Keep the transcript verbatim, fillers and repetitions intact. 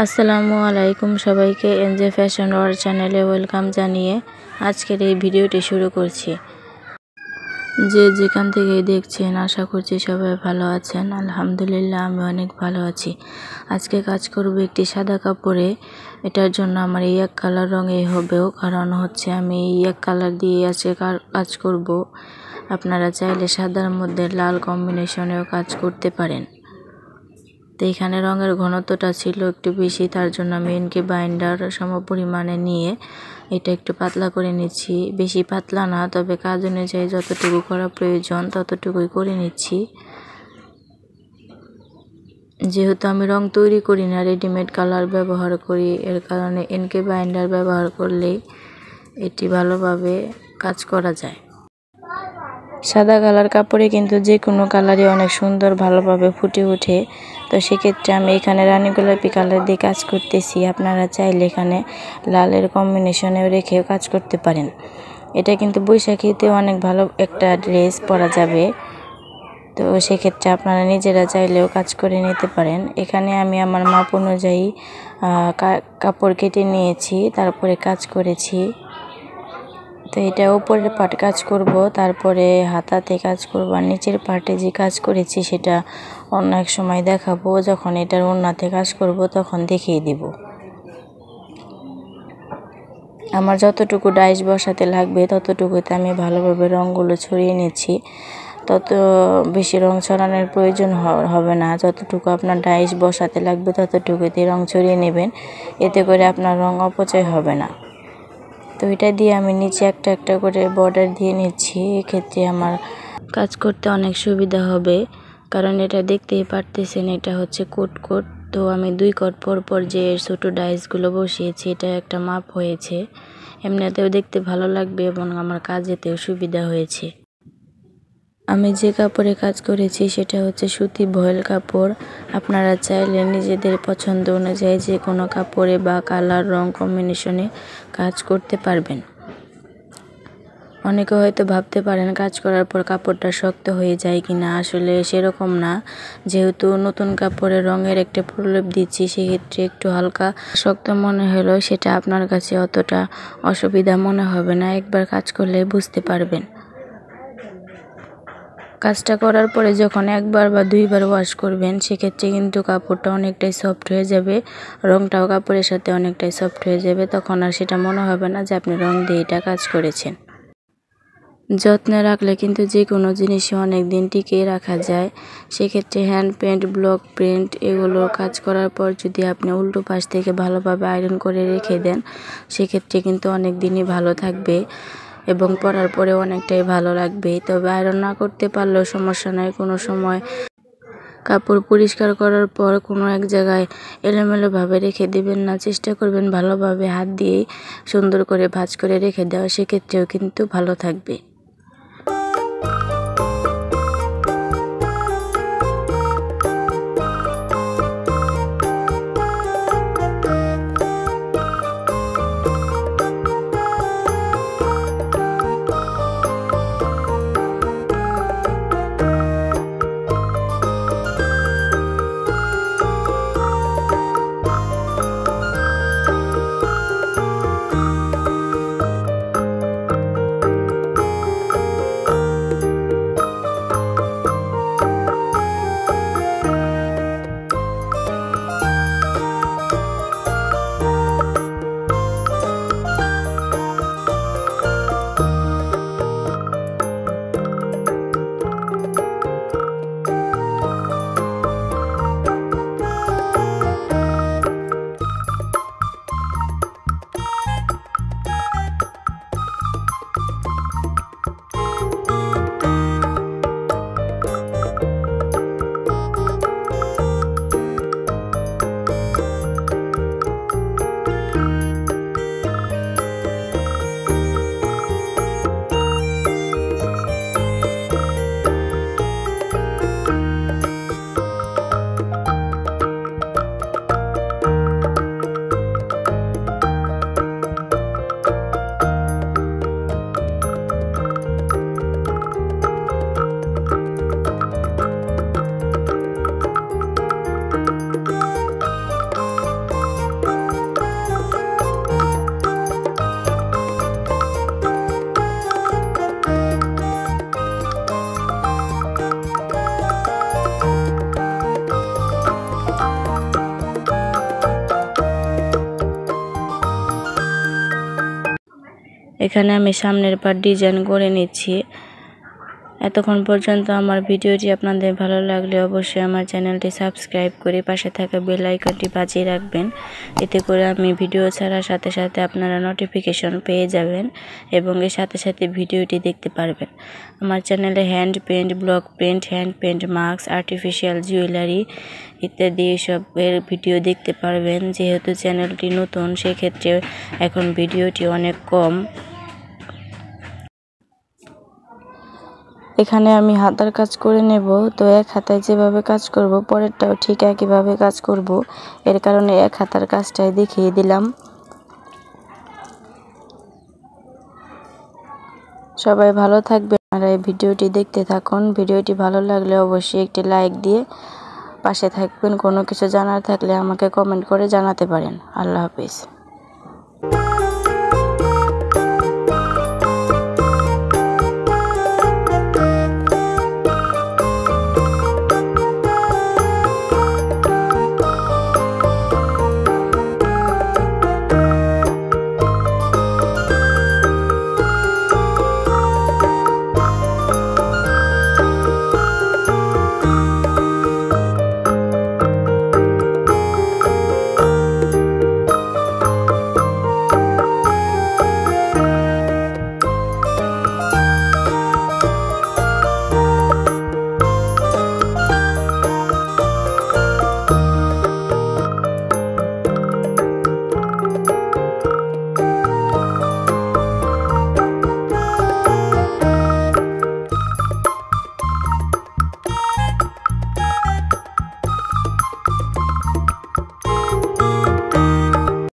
আসসালামু আলাইকুম সবাইকে এনজে ফ্যাশন ওয়ার্ল্ড চ্যানেলে ওয়েলকাম জানিয়ে আজকের এই ভিডিওটি শুরু করছি। যে যেখান থেকে দেখছেন আশা করছি সবাই ভালো আছেন। আলহামদুলিল্লাহ আমি অনেক ভালো আছি। আজকে কাজ করব একটি সাদা কাপড়ে। এটার জন্য আমার এই এক কালার রঙে হবেও, কারণ হচ্ছে আমি এই এক কালার দিয়ে আজকে কাজ করব। আপনারা চাইলে সাদার মধ্যে লাল কম্বিনেশনেও কাজ করতে পারেন। তো এখানে রঙের ঘনত্বটা ছিল একটু বেশি, তার জন্য আমি এনকে বাইন্ডার সম পরিমাণে নিয়ে এটা একটু পাতলা করে নিচ্ছি। বেশি পাতলা না, তবে কাজ অনুযায়ী যতটুকু করা প্রয়োজন ততটুকুই করে নিচ্ছি। যেহেতু আমি রং তৈরি করি না, রেডিমেড কালার ব্যবহার করি, এর কারণে এনকে বাইন্ডার ব্যবহার করলেই এটি ভালোভাবে কাজ করা যায়। সাদা কালার কাপড়ে কিন্তু যে কোনো কালারই অনেক সুন্দর ভালোভাবে ফুটে ওঠে। তো সেক্ষেত্রে আমি এখানে রানী গোলাপি কালার দিয়ে কাজ করতেছি। আপনারা চাইলে এখানে লালের কম্বিনেশনেও রেখেও কাজ করতে পারেন। এটা কিন্তু বৈশাখীতে অনেক ভালো একটা ড্রেস পরা যাবে। তো সেক্ষেত্রে আপনারা নিজেরা চাইলেও কাজ করে নিতে পারেন। এখানে আমি আমার মাপ অনুযায়ী কাপড় কেটে নিয়েছি, তারপরে কাজ করেছি। তো এটা উপরের পার্ট কাজ করব, তারপরে হাতাতে কাজ করব, আর নিচের পার্টে যে কাজ করেছি সেটা অন্য এক সময় দেখাবো। যখন এটার ওড়নাতে কাজ করব তখন দেখিয়ে দিব। আমার যতটুকু ডাইস বসাতে লাগবে ততটুকুতে আমি ভালোভাবে রঙগুলো ছড়িয়ে নিচ্ছি। তত বেশি রং ছড়ানোর প্রয়োজন হবে না। যতটুকু আপনার ডাইস বসাতে লাগবে ততটুকুতে রং ছড়িয়ে নেবেন, এতে করে আপনার রং অপচয় হবে না। তো এটা দিয়ে আমি নিচে একটা একটা করে বর্ডার দিয়ে নিচ্ছি। এক্ষেত্রে আমার কাজ করতে অনেক সুবিধা হবে, কারণ এটা দেখতেই পারতেছেন এটা হচ্ছে কোট কোট। তো আমি দুই কোট পর পর যে ছোটো ডাইসগুলো বসিয়েছি, এটা একটা মাপ হয়েছে। এমনিতেও দেখতে ভালো লাগবে এবং আমার কাজেতেও সুবিধা হয়েছে। আমি যে কাপড়ে কাজ করেছি সেটা হচ্ছে সুতি ভয়েল কাপড়। আপনারা চাইলে নিজেদের পছন্দ অনুযায়ী যে কোনো কাপড়ে বা কালার রং কম্বিনেশনে কাজ করতে পারবেন। অনেকে হয়তো ভাবতে পারেন কাজ করার পর কাপড়টা শক্ত হয়ে যায় কিনা, আসলে সেরকম না। যেহেতু নতুন কাপড়ে রঙের একটা প্রলেপ দিচ্ছি, সেক্ষেত্রে একটু হালকা শক্ত মনে হলেও সেটা আপনার কাছে অতটা অসুবিধা মনে হবে না। একবার কাজ করলে বুঝতে পারবেন। কাজটা করার পরে যখন একবার বা দুইবার ওয়াশ করবেন, সেক্ষেত্রে কিন্তু কাপড়টা অনেকটাই সফট হয়ে যাবে, রংটাও কাপড়ের সাথে অনেকটাই সফট হয়ে যাবে। তখন আর সেটা মনে হবে না যে আপনি রং দিয়ে এটা কাজ করেছেন। যত্নে রাখলে কিন্তু যে কোনো জিনিসই অনেক দিন টিকিয়ে রাখা যায়। সেক্ষেত্রে হ্যান্ড পেন্ট, ব্লক প্রিন্ট এগুলো কাজ করার পর যদি আপনি উল্টো পাশ থেকে ভালোভাবে আয়রন করে রেখে দেন, সেক্ষেত্রে কিন্তু অনেক দিনই ভালো থাকবে এবং পরার পরে অনেকটাই ভালো লাগবে। তবে আয়রন না করতে পারলেও সমস্যা নয়। কোনো সময় কাপড় পরিষ্কার করার পর কোনো এক জায়গায় এলোমেলোভাবে রেখে দিবেন না, চেষ্টা করবেন ভালোভাবে হাত দিয়েই সুন্দর করে ভাঁজ করে রেখে দেওয়া, সেক্ষেত্রেও কিন্তু ভালো থাকবে। এখানে আমি সামনের পার্ট ডিজাইন করে নিচ্ছি। এতক্ষণ পর্যন্ত আমার ভিডিওটি আপনাদের ভালো লাগলে অবশ্যই আমার চ্যানেলটি সাবস্ক্রাইব করে পাশে থাকা বেল আইকনটি বাজিয়ে রাখবেন। এতে করে আমি ভিডিও ছাড়ার সাথে সাথে আপনারা নোটিফিকেশন পেয়ে যাবেন এবং এর সাথে সাথে ভিডিওটি দেখতে পারবেন। আমার চ্যানেলে hand paint, block print, hand paint, mask, artificial jewellery ইত্যাদি এসবের ভিডিও দেখতে পারবেন। যেহেতু চ্যানেলটি নতুন, সেক্ষেত্রে এখন ভিডিওটি অনেক কম। এখানে আমি হাতার কাজ করে নেব, তো এক হাতায় যেভাবে কাজ করব পরেরটাও ঠিক একইভাবে কাজ করব। এর কারণে এক হাতার কাজটাই দেখিয়ে দিলাম। সবাই ভালো থাকবেন আর এই ভিডিওটি দেখতে থাকুন। ভিডিওটি ভালো লাগলে অবশ্যই একটি লাইক দিয়ে পাশে থাকবেন। কোনো কিছু জানার থাকলে আমাকে কমেন্ট করে জানাতে পারেন। আল্লাহ হাফেজ।